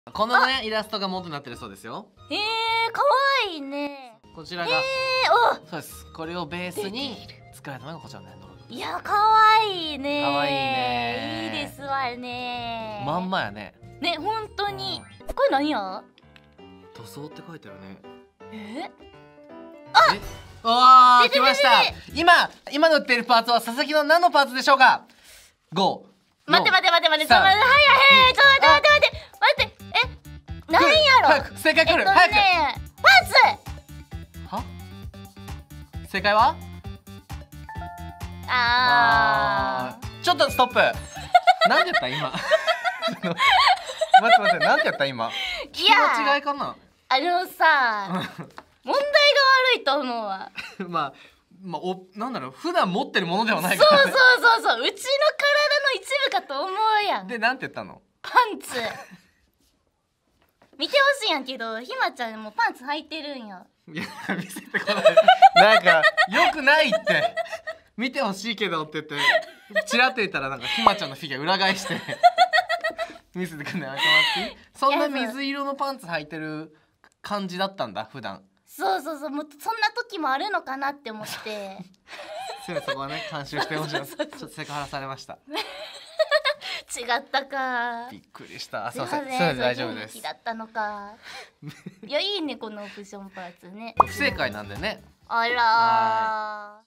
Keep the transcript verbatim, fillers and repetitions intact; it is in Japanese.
このねイラストが元になってるそうですよ。 えー、かわいいね。 こちらが、 えー、 そうです。これをベースに作られたのがこちらのね。 お、いやかわいいね。 かわいいね。 いいですわね。 まんまやね。 ね、本当に。これ何や？ 塗装って書いてあるね。 え？ あ、え、わー、来ました。今今塗っているパーツは佐々木の何のパーツでしょうか。ご。 待って待って待って待って、ちょっと待って、はいはい、ちょっと待って待って待って待って、え、なんやろ。 早く正解来る。早く。 パンツ。 は？正解は？ あー、ちょっとストップ。なんて言った今。待って待って、なんて言った今。気の違いかな。 あのさ、問題が悪いと思うわ。 まあまあ、お、なんだろう、普段持ってるものではないから、ね。 そうそうそうそう、うちの体の一部かと思うやん。 で、なんて言ったの？ パンツ。見てほしいんやけど、ひまちゃんもパンツ履いてるんや。 いや、見せてこない。なんか良くないって。見てほしいけどって言って、チラって言ったらなんかひまちゃんのフィギュア裏返して見せてくんない。あ、っていい？そんな水色のパンツ履いてる感じだったんだ普段。 そうそうそう、もうそんな時もあるのかなって思って。 すぐそこはね監修してほしい。ちょっとセクハラされました。 違ったか。 びっくりした。すいません。すいません、大丈夫です。 だったのか。いや、いいねこのオプションパーツね。 不正解なんでね。 あらー。